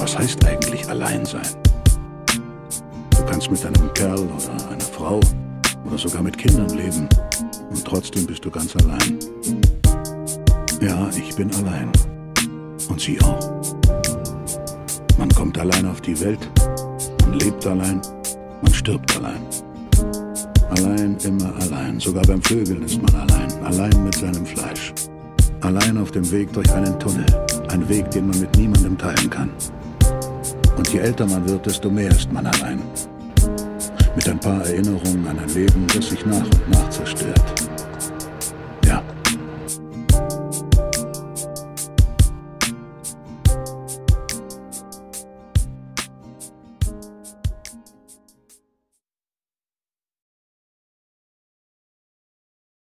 Was heißt eigentlich allein sein? Du kannst mit einem Kerl oder einer Frau oder sogar mit Kindern leben und trotzdem bist du ganz allein. Ja, ich bin allein. Und sie auch. Man kommt allein auf die Welt, man lebt allein, man stirbt allein. Allein, immer allein. Sogar beim Vögeln ist man allein. Allein mit seinem Fleisch. Allein auf dem Weg durch einen Tunnel. Ein Weg, den man mit niemandem teilen kann. Und je älter man wird, desto mehr ist man allein. Mit ein paar Erinnerungen an ein Leben, das sich nach und nach zerstört.